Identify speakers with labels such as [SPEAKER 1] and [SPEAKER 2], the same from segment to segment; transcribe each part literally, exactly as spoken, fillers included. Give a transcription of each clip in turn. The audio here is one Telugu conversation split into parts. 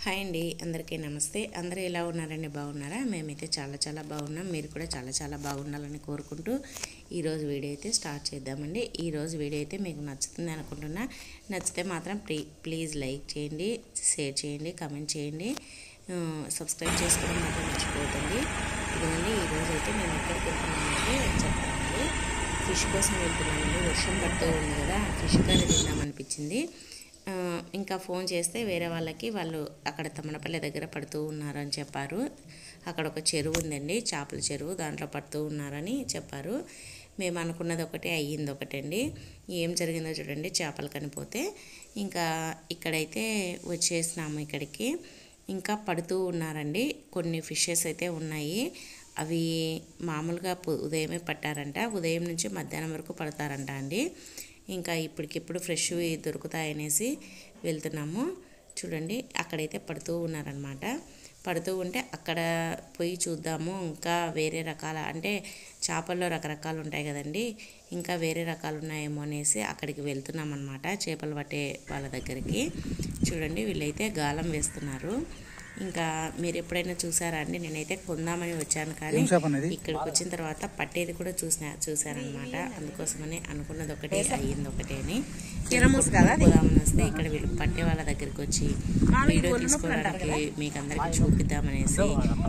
[SPEAKER 1] హాయ్ అండి, అందరికీ నమస్తే. అందరూ ఎలా ఉన్నారండి? బాగున్నారా? మేమైతే చాలా చాలా బాగున్నాం. మీరు కూడా చాలా చాలా బాగుండాలని కోరుకుంటూ ఈరోజు వీడియో అయితే స్టార్ట్ చేద్దామండి. ఈరోజు వీడియో అయితే మీకు నచ్చుతుంది అనుకుంటున్నా. నచ్చితే మాత్రం ప్లీ ప్లీజ్ లైక్ చేయండి, షేర్ చేయండి, కామెంట్ చేయండి, సబ్స్క్రైబ్ చేసుకోవడం మాత్రం మర్చిపోతుంది. ఇదిగోండి, ఈరోజు అయితే మేము ఎక్కడికి వెళ్తున్నామంటే చెప్తామండి. ఫిష్ కోసం వెళ్తున్నామండి. వర్షం పడుతూ ఉంది కదా, ఫిష్ కర్రీ తిందామనిపించింది. ఇంకా ఫోన్ చేస్తే వేరే వాళ్ళకి వాళ్ళు అక్కడ తమ్మనపల్లి దగ్గర పడుతూ ఉన్నారని చెప్పారు. అక్కడ ఒక చెరువు ఉందండి, చేపల చెరువు, దాంట్లో పడుతూ ఉన్నారని చెప్పారు. మేము అనుకున్నది ఒకటే, అయ్యింది ఒకటండి. ఏం జరిగిందో చూడండి. చేపలు కనిపోతే ఇంకా ఇక్కడైతే వచ్చేసినాము ఇక్కడికి. ఇంకా పడుతూ ఉన్నారండి. కొన్ని ఫిషెస్ అయితే ఉన్నాయి. అవి మామూలుగా ఉదయమే పట్టారంట. ఉదయం నుంచి మధ్యాహ్నం వరకు పడతారంట అండి. ఇంకా ఇప్పటికిప్పుడు ఫ్రెష్వి దొరుకుతాయనేసి వెళ్తున్నాము. చూడండి, అక్కడైతే పడుతూ ఉన్నారనమాట. పడుతూ ఉంటే అక్కడ పోయి చూద్దాము. ఇంకా వేరే రకాల అంటే చేపల్లో రకరకాలు ఉంటాయి కదండి, ఇంకా వేరే రకాలు ఉన్నాయేమో అనేసి అక్కడికి వెళ్తున్నాం అనమాట. చేపలు పట్టే వాళ్ళ దగ్గరికి. చూడండి, వీళ్ళైతే గాలం వేస్తున్నారు. ఇంకా మీరు ఎప్పుడైనా చూసారా అండి? నేనైతే కొందామని వచ్చాను, కానీ ఇక్కడికి వచ్చిన తర్వాత పట్టేది కూడా చూసిన చూశానమాట. అందుకోసమని అనుకున్నది ఒకటే, అయ్యింది ఒకటే అని. పోదామని వస్తే ఇక్కడ వీళ్ళు పట్టే వాళ్ళ దగ్గరికి వచ్చి వీడియో తీసుకోవడానికి మీకు అందరికి చూపిద్దామనేసి.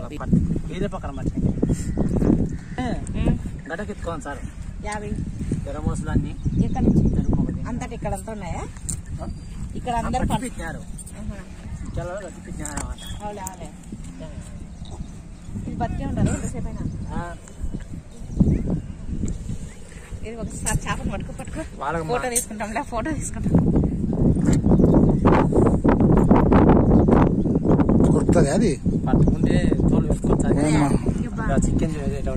[SPEAKER 2] అంతటి ఇక్కడంతా ఉన్నాయా? ఇక్కడ అందరు ఇది బతికే ఉండాలి ఎంతసేపు అయినా. ఇది ఒకసారి చేపను పట్టుకో పట్టుకో ఫోటో తీసుకుంటాంలే, ఫోటో తీసుకుంటాం.
[SPEAKER 3] కొడుతుంది అది
[SPEAKER 4] పట్టుకుంటే తోలు చికెన్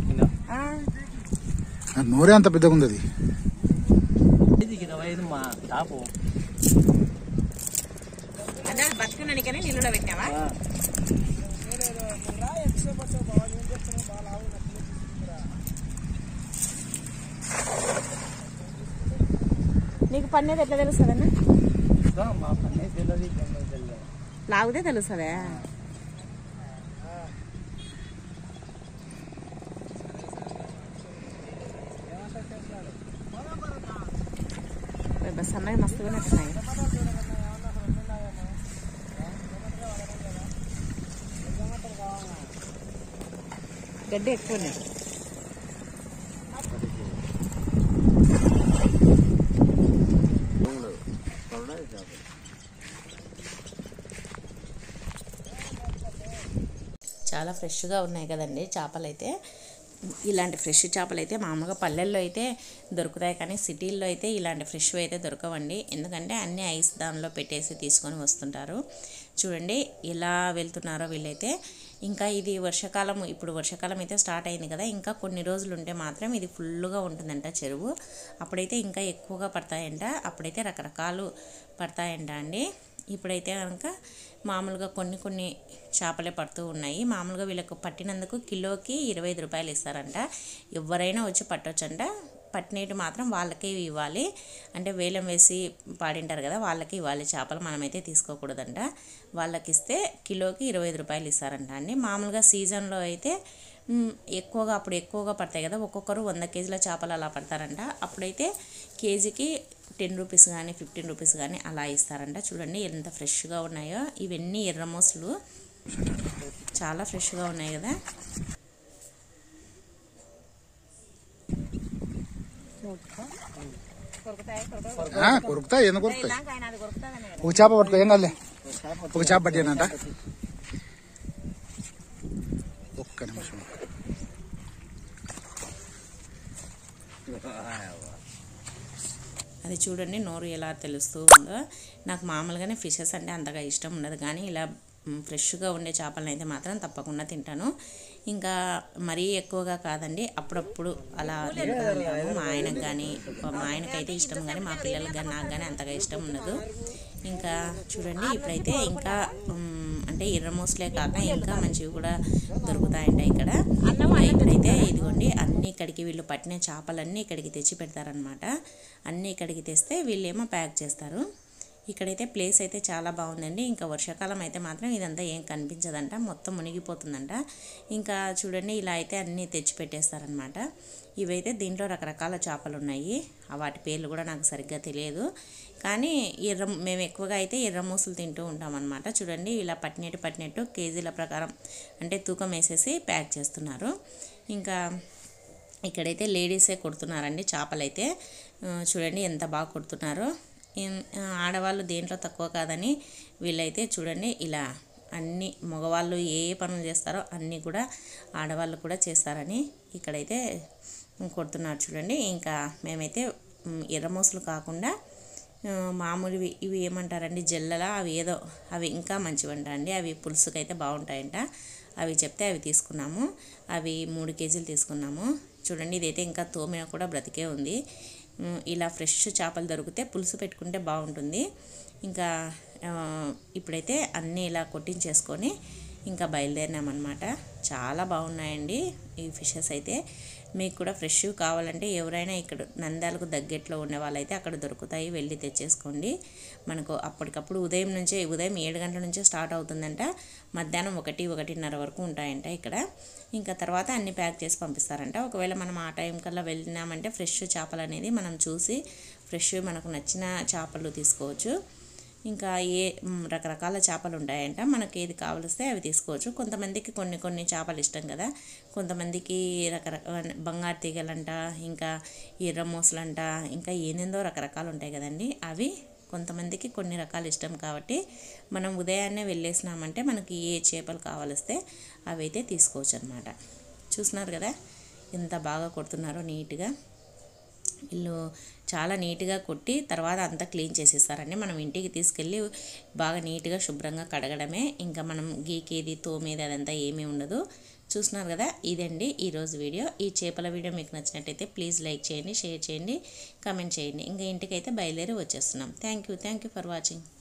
[SPEAKER 3] నోరే అంత పెద్దగా ఉంది అది.
[SPEAKER 4] మా టాపు
[SPEAKER 2] అంటే అది బతుకున్నానికని నీళ్ళలో పెట్టినావా? నీకు పన్నేది ఎట్లా తెలుస్తుందన్నా? లాగుదే తెలుస్తుందా? బస్ అన్నది మస్తుగానే వస్తున్నాయి. గడ్డి ఎక్కువనే.
[SPEAKER 1] చాలా ఫ్రెష్గా ఉన్నాయి కదండి చేపలు అయితే. ఇలాంటి ఫ్రెష్ చేపలు అయితే మామూలుగా పల్లెల్లో అయితే దొరుకుతాయి, కానీ సిటీల్లో అయితే ఇలాంటి ఫ్రెష్ అయితే దొరకవండి. ఎందుకంటే అన్నీ ఐస్ దానిలో పెట్టేసి తీసుకొని వస్తుంటారు. చూడండి ఎలా వెళ్తున్నారో వీళ్ళైతే. ఇంకా ఇది వర్షాకాలం, ఇప్పుడు వర్షాకాలం అయితే స్టార్ట్ అయింది కదా, ఇంకా కొన్ని రోజులు ఉంటే మాత్రం ఇది ఫుల్గా ఉంటుందంట చెరువు. అప్పుడైతే ఇంకా ఎక్కువగా పడతాయంట, అప్పుడైతే రకరకాలు పడతాయంట అండి. ఇప్పుడైతే కనుక మామూలుగా కొన్ని కొన్ని చేపలే పడుతూ ఉన్నాయి. మామూలుగా వీళ్ళకు పట్టినందుకు కిలోకి ఇరవై ఐదు రూపాయలు ఇస్తారంట. ఎవరైనా వచ్చి పట్టొచ్చంట. పట్టినట్టు మాత్రం వాళ్ళకే ఇవ్వాలి, అంటే వేలం వేసి పాడింటారు కదా, వాళ్ళకి ఇవ్వాలి చేపలు. మనమైతే తీసుకోకూడదంట. వాళ్ళకి ఇస్తే కిలోకి ఇరవై ఐదు రూపాయలు ఇస్తారంట అండి. మామూలుగా సీజన్లో అయితే ఎక్కువగా అప్పుడు ఎక్కువగా పడతాయి కదా, ఒక్కొక్కరు వంద కేజీల చేపలు అలా పడతారంట. అప్పుడైతే కేజీకి టెన్ రూపీస్ కానీ ఫిఫ్టీన్ రూపీస్ కానీ అలా ఇస్తారంట. చూడండి ఎంత ఫ్రెష్గా ఉన్నాయో. ఇవన్నీ ఎర్రమోసలు, చాలా ఫ్రెష్గా ఉన్నాయి కదా.
[SPEAKER 3] కొరుకుతాయి, ఎందుకు కొరుకుతాయి? ఒక చేప పట్టుకో, ఏం కాదులే. ఒక చేప పట్టానంట. ఒక్క నిమిషం.
[SPEAKER 1] అది చూడండి నోరు ఎలా తెలుస్తూ ఉందో. నాకు మామూలుగానే ఫిషెస్ అంటే అంతగా ఇష్టం ఉండదు, కానీ ఇలా ఫ్రెష్గా ఉండే చేపలను అయితే మాత్రం తప్పకుండా తింటాను. ఇంకా మరీ ఎక్కువగా కాదండి, అప్పుడప్పుడు అలా తింటాను. మా ఆయనకు కానీ, మా ఆయనకైతే ఇష్టం, కానీ మా పిల్లలకు కానీ నాకు కానీ అంతగా ఇష్టం ఉండదు. ఇంకా చూడండి, ఇప్పుడైతే ఇంకా అంటే ఎర్రమోసలే కాక ఇంకా మంచివి కూడా దొరుకుతాయంట ఇక్కడ. ఇక్కడైతే ఇదిగోండి అన్నీ ఇక్కడికి వీళ్ళు పట్టిన చేపలన్నీ ఇక్కడికి తెచ్చి పెడతారనమాట. అన్నీ ఇక్కడికి తెస్తే వీళ్ళేమో ప్యాక్ చేస్తారు. ఇక్కడైతే ప్లేస్ అయితే చాలా బాగుందండి. ఇంకా వర్షాకాలం అయితే మాత్రం ఇదంతా ఏం కనిపించదంట, మొత్తం మునిగిపోతుందంట. ఇంకా చూడండి ఇలా అయితే అన్నీ తెచ్చి పెట్టేస్తారనమాట. ఇవైతే దీంట్లో రకరకాల చేపలు ఉన్నాయి, వాటి పేర్లు కూడా నాకు సరిగ్గా తెలియదు. కానీ ఎర్ర మేము ఎక్కువగా అయితే ఎర్ర మూసలు తింటూ ఉంటాం అనమాట. చూడండి ఇలా పట్టినట్టు పట్టినట్టు కేజీల ప్రకారం అంటే తూకం వేసేసి ప్యాక్ చేస్తున్నారు. ఇంకా ఇక్కడైతే లేడీసే కొడుతున్నారండి చేపలైతే. చూడండి ఎంత బాగా కొడుతున్నారో. ఆడవాళ్ళు దేంట్లో తక్కువ కాదని వీళ్ళైతే చూడండి ఇలా అన్ని మగవాళ్ళు ఏ ఏ పనులు చేస్తారో అన్నీ కూడా ఆడవాళ్ళు కూడా చేస్తారని ఇక్కడైతే కొడుతున్నారు చూడండి. ఇంకా మేమైతే ఎర్రమూసలు కాకుండా మామూలువి ఇవి ఏమంటారండి జల్లలా, అవి ఏదో అవి ఇంకా మంచివంట అండి. అవి పులుసుకైతే బాగుంటాయంట. అవి చెప్తే అవి తీసుకున్నాము. అవి మూడు కేజీలు తీసుకున్నాము. చూడండి ఇదైతే ఇంకా తోమిన కూడా బ్రతికే ఉంది. ఇలా ఫ్రెష్ చేపలు దొరికితే పులుసు పెట్టుకుంటే బాగుంటుంది. ఇంకా ఇప్పుడైతే అన్నీ ఇలా కొట్టించేసుకొని ఇంకా బయలుదేరినామన్నమాట. చాలా బాగున్నాయండి ఈ ఫిషెస్ అయితే. మీకు కూడా ఫ్రెష్ కావాలంటే ఎవరైనా ఇక్కడ నంద్యాలకు దగ్గరలో ఉండే వాళ్ళైతే అక్కడ దొరుకుతాయి, వెళ్ళి తెచ్చేసుకోండి. మనకు అప్పటికప్పుడు ఉదయం నుంచే ఉదయం ఏడు గంటల నుంచే స్టార్ట్ అవుతుందంట, మధ్యాహ్నం ఒకటి ఒకటిన్నర వరకు ఉంటాయంట ఇక్కడ. ఇంకా తర్వాత అన్ని ప్యాక్ చేసి పంపిస్తారంట. ఒకవేళ మనం ఆ టైం కల్లా వెళ్ళినామంటే ఫ్రెష్ చేపలు అనేది మనం చూసి ఫ్రెష్ మనకు నచ్చిన చేపలు తీసుకోవచ్చు. ఇంకా ఏ రకరకాల చేపలు ఉంటాయంట, మనకి ఏది కావలిస్తే అవి తీసుకోవచ్చు. కొంతమందికి కొన్ని కొన్ని చేపలు ఇష్టం కదా, కొంతమందికి రకరకాల బంగారు తీగలంట, ఇంకా ఎర్ర మూసలంట, ఇంకా ఏనేందో రకరకాలు ఉంటాయి కదండి. అవి కొంతమందికి కొన్ని రకాలు ఇష్టం కాబట్టి మనం ఉదయాన్నే వెళ్ళేసినామంటే మనకి ఏ చేపలు కావలిస్తే అవి అయితే తీసుకోవచ్చు అనమాట. చూస్తున్నారు కదా ఎంత బాగా కొడుతున్నారో నీట్గా. వీళ్ళు చాలా నీట్గా కొట్టి తర్వాత అంతా క్లీన్ చేసేస్తారండి. మనం ఇంటికి తీసుకెళ్ళి బాగా నీట్గా శుభ్రంగా కడగడమే, ఇంకా మనం గీకేది తోమేది అదంతా ఏమీ ఉండదు. చూస్తున్నారు కదా, ఇదండి ఈరోజు వీడియో. ఈ చేపల వీడియో మీకు నచ్చినట్టయితే ప్లీజ్ లైక్ చేయండి, షేర్ చేయండి, కామెంట్ చేయండి. ఇంకా ఇంటికైతే బయలుదేరి వచ్చేస్తున్నాం. Thank you thank you for watching.